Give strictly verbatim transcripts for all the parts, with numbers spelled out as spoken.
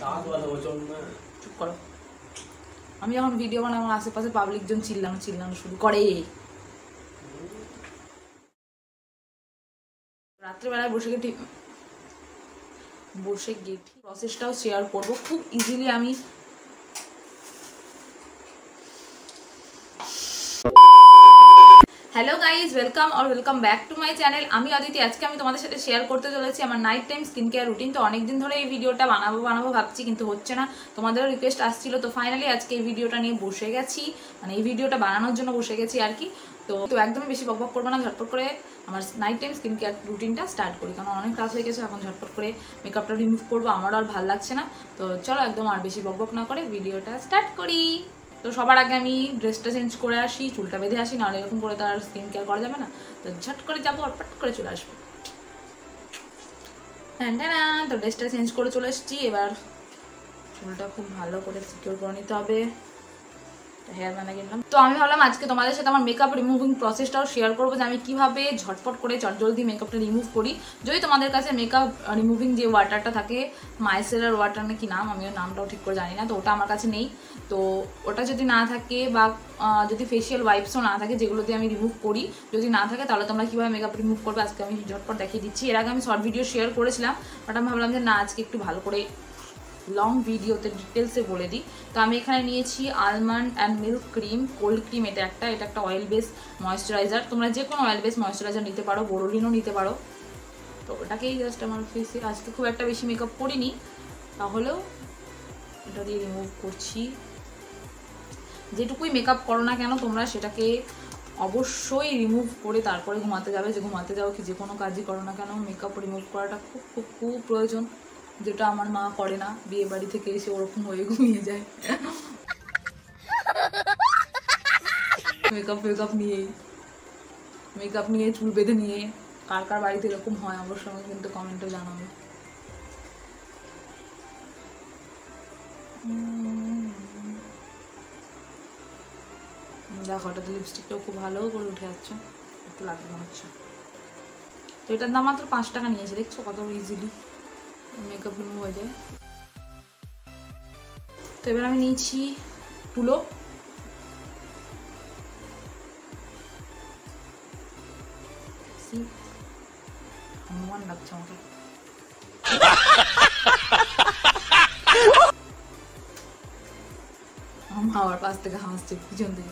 চুপ করো। আমি যখন ভিডিও বানাই আমার আশেপাশে পাবলিক জন চিল্লানো চিল্লানো শুরু করে। রাত্রেবেলায় বসে গেছি বসে গেছি প্রসেসটাও শেয়ার করব খুব ইজিলি। আমি হ্যালো গাইজ, ওয়েলকাম আর welcome back to my channel. আমি অদিতি। আজকে আমি তোমাদের সাথে শেয়ার করতে চলেছি আমার night time skin care routine. তো অনেকদিন ধরে এই ভিডিওটা বানাবো বানাবো ভাবছি, কিন্তু হচ্ছে না। তোমাদেরও রিকোয়েস্ট আসছিল, তো ফাইনালি আজকে এই ভিডিওটা নিয়ে বসে গেছি, মানে এই ভিডিওটা বানানোর জন্য বসে গেছি আর কি। তো তো একদমই বেশি বকবক করবো না, ঝটপট করে আমার নাইট টাইম স্কিন কেয়ার রুটিনটা স্টার্ট করি, কারণ অনেক কাজ হয়ে গেছে। এখন ঝটপট করে মেকআপটা রিমুভ করবো, আমারও আর ভালো লাগছে না। তো চলো একদম আর বেশি বকবক না করে ভিডিওটা স্টার্ট করি। তো সবার আগে আমি ড্রেসটা চেঞ্জ করে আসি, চুলটা বেঁধে আসি, নাহলে এরকম করে তো আর স্কিন কেয়ার করা যাবে না। তো ঝট করে যাবো আর পট করে চলে আসবো। হ্যাঁ না, তো ড্রেসটা চেঞ্জ করে চলে এসেছি। এবার চুলটা খুব ভালো করে সিকিউর করে নিতে হবে। হেয়ার ব্যান্ড কিনলাম। তো আমি ভাবলাম আজকে তোমাদের সাথে আমার মেকআপ রিমুভিং প্রসেসটাও শেয়ার করবো, যে আমি কিভাবে ঝটপট করে চটজলদি মেকআপটা রিমুভ করি। যদি তোমাদের কাছে মেকআপ রিমুভিং যে ওয়াটারটা থাকে, মাইসেলার ওয়াটার না কি নাম, আমিও নামটাও ঠিক করে জানি না, তো ওটা আমার কাছে নেই। তো ওটা যদি না থাকে, বা যদি ফেশিয়াল ওয়াইপসও না থাকে যেগুলো দিয়ে আমি রিমুভ করি, যদি না থাকে, তাহলে তোমরা কীভাবে মেকআপ রিমুভ করবে আজকে আমি ঝটপট দেখিয়ে দিচ্ছি। এর আগে আমি শর্ট ভিডিও শেয়ার করেছিলাম, বাট আমি ভাবলাম যে না, আজকে একটু ভালো করে লং ভিডিওতে ডিটেলসে বলে দিই। তো আমি এখানে নিয়েছি almond and milk cream, cold cream. এটা একটা এটা একটা অয়েল বেস ময়েশ্চারাইজার। তোমরা যে কোনো অয়েল বেস ময়েশ্চারাইজার নিতে পারো, বোরোলিনও নিতে পারো। তো ওটাকেই জাস্ট আমার ফেসে আজকে খুব একটা বেশি মেকআপ করিনি, তাহলেও এটা দিয়ে রিমুভ করছি। যেটুকুই মেকআপ করো না কেন তোমরা সেটাকে অবশ্যই রিমুভ করে তারপরে ঘুমাতে যাবে। যে ঘুমাতে যাও কি যে কোনো কাজই করো না কেন, মেকআপ রিমুভ করাটা খুব খুব খুব প্রয়োজন, যেটা আমার মা করে না, বিয়ে বাড়ি থেকে এসে ওরকম হয়ে ঘুমিয়ে যায় মেকআপ মেকআপ নিয়েই মেকআপ নিয়ে চুল বেঁধে নিয়ে। কার কার বাড়িতে এরকম হয় আমার সঙ্গে কিন্তু কমেন্টে জানাবে। দেখো ওটাতে লিপস্টিকটাও খুব ভালো করে উঠে যাচ্ছে, একটু লাগবে হচ্ছে। তো এটার দাম মাত্র পাঁচ টাকা নিয়েছে, দেখছো কত ইজিলি মেকআপ রিমুভ হয়ে যায়। তো এবার আমি নিয়েছি তুলো। হনুমান লাগছে আমাকে। আমার আবার পাশ থেকে হাসছে পিছন থেকে।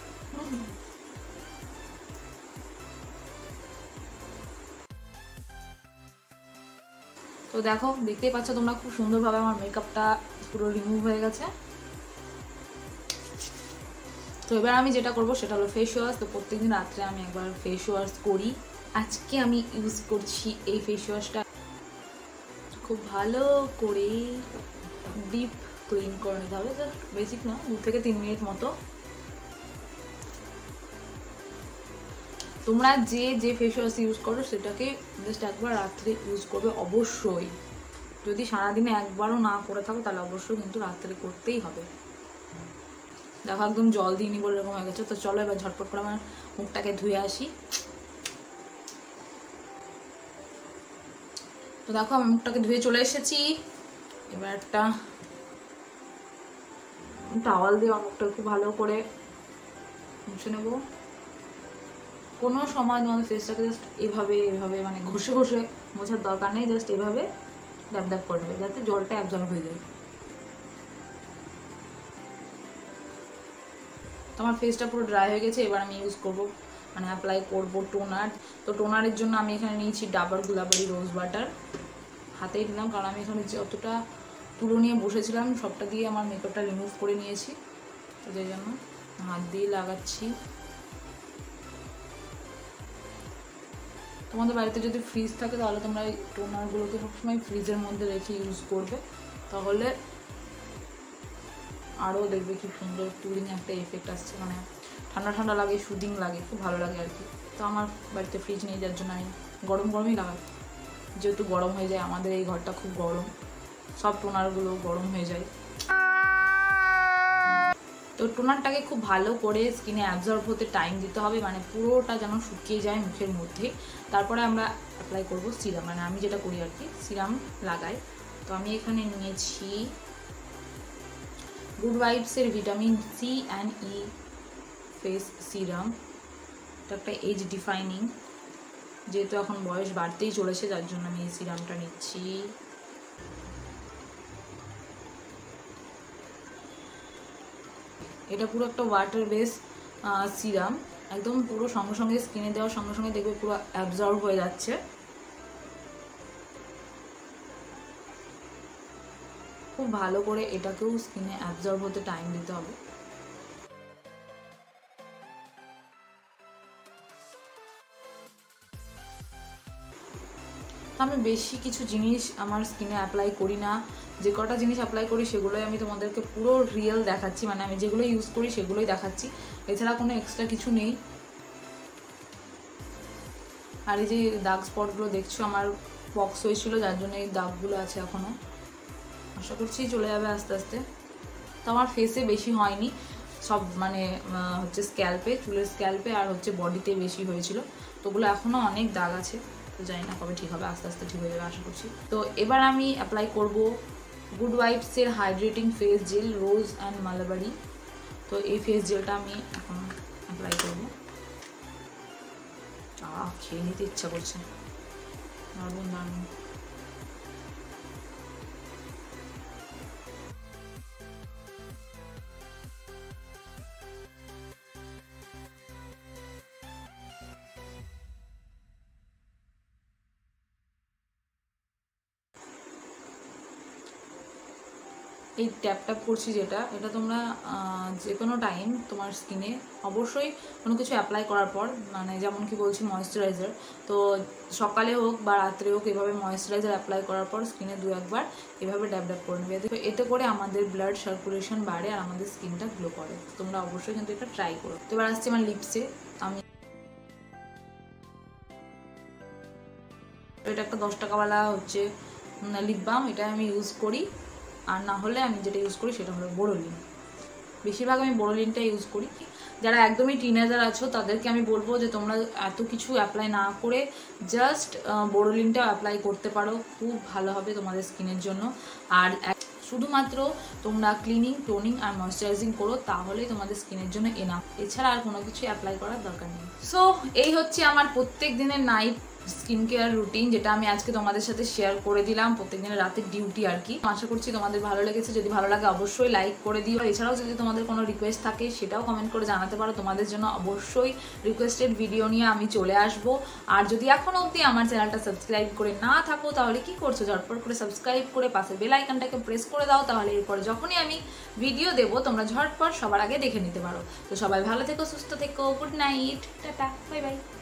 তো দেখো, দেখতেই পাচ্ছ তোমরা খুব সুন্দরভাবে আমার মেকআপটা পুরো রিমুভ হয়ে গেছে। তো এবার আমি যেটা করবো সেটা হলো ফেস ওয়াশ। তো প্রত্যেকদিন রাত্রে আমি একবার ফেস ওয়াশ করি। আজকে আমি ইউজ করছি এই ফেস ওয়াশটা। খুব ভালো করে ডিপ ক্লিন করে নিতে হবে, জাস্ট বেসিক না, দু থেকে তিন মিনিট মতো। তোমরা যে যে ফেস ওয়াশ ইউজ করো সেটাকে জাস্ট একবার রাত্রে ইউজ করবে অবশ্যই। যদি সারাদিনে একবারও না করে থাকো তাহলে অবশ্যই কিন্তু রাত্রে করতেই হবে। দেখো একদম জল দিইনি বলে এরকম হয়ে গেছে। তো চলো এবার ঝটপট করে আমার মুখটাকে ধুয়ে আসি। তো দেখো আমি মুখটাকে ধুয়ে চলে এসেছি। এবার একটা টাওয়াল দিয়ে আমার মুখটা খুব ভালো করে মুছে নেবো। কোনো সময় তোমাদের ফেসটাকে জাস্ট এভাবে এভাবে মানে ঘষে ঘষে মোছার দরকার নেই, জাস্ট এভাবে ড্যাব ড্যাব করে নেবে যাতে জলটা অ্যাবজর্ব হয়ে যায়। তোমার ফেসটা পুরো ড্রাই হয়ে গেছে। এবার আমি ইউজ করবো মানে অ্যাপ্লাই করবো টোনার। তো টোনারের জন্য আমি এখানে নিয়েছি ডাবর গুলাবরি রোজ ওয়াটার। হাতেই দিলাম, কারণ আমি এখানে যতটা তুলো নিয়ে বসেছিলাম সবটা দিয়ে আমার মেকআপটা রিমুভ করে নিয়েছি, তো সেই জন্য হাত দিয়ে লাগাচ্ছি। তোমাদের বাড়িতে যদি ফ্রিজ থাকে তাহলে তোমরা এই টোনারগুলোকে সবসময় ফ্রিজের মধ্যে রেখে ইউজ করবে, তাহলে আরও দেখবে কি সুন্দর কুলিং একটা এফেক্ট আসছে, মানে ঠান্ডা ঠান্ডা লাগে, সুদিং লাগে, খুব ভালো লাগে আর কি। তো আমার বাড়িতে ফ্রিজ নেই, যার জন্য আমি গরম গরমই লাগাই, যেহেতু গরম হয়ে যায়, আমাদের এই ঘরটা খুব গরম, সব টোনারগুলো গরম হয়ে যায়। তো টোনারটাকে খুব ভালো করে স্কিনে অ্যাবজর্ব হতে টাইম দিতে হবে, মানে পুরোটা যেন শুকিয়ে যায় মুখের মধ্যে। তারপরে আমরা অ্যাপ্লাই করব সিরাম, মানে আমি যেটা করি আর কি, সিরাম লাগাই। তো আমি এখানে নিয়েছি গুড ভাইবসের vitamin C and E face serum. এটা একটা এজ ডিফাইনিং, যেহেতু এখন বয়স বাড়তেই চলেছে যার জন্য আমি এই সিরামটা নিচ্ছি। এটা পুরো একটা ওয়াটার বেস সিরাম, একদম পুরো সঙ্গে সঙ্গে স্কিনে দেওয়ার সঙ্গে সঙ্গে দেখবে পুরো অ্যাবজর্ব হয়ে যাচ্ছে। খুব ভালো করে এটাকেও স্কিনে অ্যাবজর্ব হতে টাইম দিতে হবে। আমি বেশি কিছু জিনিস আমার স্কিনে অ্যাপ্লাই করি না, যে কটা জিনিস অ্যাপ্লাই করি সেগুলোই আমি তোমাদেরকে পুরো রিয়েল দেখাচ্ছি, মানে আমি যেগুলো ইউজ করি সেগুলোই দেখাচ্ছি, এছাড়া কোনো এক্সট্রা কিছু নেই। আর এই যে দাগ স্পটগুলো দেখছো, আমার পক্স হয়েছিল যার জন্য এই দাগগুলো আছে এখনও, আশা করছি চলে যাবে আস্তে আস্তে। তো আমার ফেসে বেশি হয়নি, সব মানে হচ্ছে স্ক্যাল্পে, চুলের স্ক্যাল্পে আর হচ্ছে বডিতে বেশি হয়েছিল, তো ওগুলো এখনও অনেক দাগ আছে, তো জানি না কবে ঠিক হবে, আস্তে আস্তে ঠিক হয়ে যাবে আশা করছি। তো এবার আমি অ্যাপ্লাই করব গুড ভাইবসের hydrating face gel rose and Malabari. তো এই ফেস জেলটা আমি এখন অ্যাপ্লাই করবো। আহ খেয়ে নিতে ইচ্ছা করছে, দারুণ দারুণ। এই ট্যাপ ট্যাপ করছি যেটা, এটা তোমরা যে কোনো টাইম তোমার স্কিনে অবশ্যই কোনো কিছু অ্যাপ্লাই করার পর, মানে যেমন কি বলছি ময়েশ্চারাইজার, তো সকালে হোক বা রাত্রে হোক এভাবে ময়েশ্চারাইজার অ্যাপ্লাই করার পর স্কিনে দু একবার এভাবে ড্যাপ ড্যাপ করে নেবে। তো এতে করে আমাদের ব্লাড সার্কুলেশন বাড়ে আর আমাদের স্কিনটা গ্লো করে। তোমরা অবশ্যই কিন্তু এটা ট্রাই করো। তো এবার আসছে আমার লিপসে, আমি এটা একটা দশ টাকাওয়ালা হচ্ছে লিপ বাম, এটা আমি ইউজ করি। আর না হলে আমি যেটা ইউজ করি সেটা হলো বোরোলিন, বেশিরভাগ আমি বোরোলিনটা ইউজ করি। যারা একদমই টিনেজার আছো তাদেরকে আমি বলবো যে তোমরা এত কিছু অ্যাপ্লাই না করে জাস্ট বোরোলিনটা অ্যাপ্লাই করতে পারো, খুব ভালো হবে তোমাদের স্কিনের জন্য। আর শুধুমাত্র তোমরা ক্লিনিং, টোনিং আর ময়েশ্চারাইজিং করো, তাহলেই তোমাদের স্কিনের জন্য এনাফ, এছাড়া আর কোনো কিছু অ্যাপ্লাই করার দরকার নেই। সো এই হচ্ছে আমার প্রত্যেক দিনের নাইট স্কিন কেয়ার রুটিন, যেটা আমি আজকে তোমাদের সাথে শেয়ার করে দিলাম, প্রত্যেক দিনের রাতের ডিউটি আর কি। আশা করছি তোমাদের ভালো লেগেছে, যদি ভালো লাগে অবশ্যই লাইক করে দিও। এছাড়াও যদি তোমাদের কোনো রিকোয়েস্ট থাকে সেটাও কমেন্ট করে জানাতে পারো, তোমাদের জন্য অবশ্যই রিকোয়েস্টেড ভিডিও নিয়ে আমি চলে আসব। আর যদি এখনও অবধি আমার চ্যানেলটা সাবস্ক্রাইব করে না থাকো তাহলে কি করছো, ঝটপট করে সাবস্ক্রাইব করে পাশে বেল আইকনটাকে প্রেস করে দাও, তাহলে এরপরে যখনই আমি ভিডিও দেবো তোমরা ঝটপট সবার আগে দেখে নিতে পারো। তো সবাই ভালো থেকো, সুস্থ থেকো, good night, tata, bye by.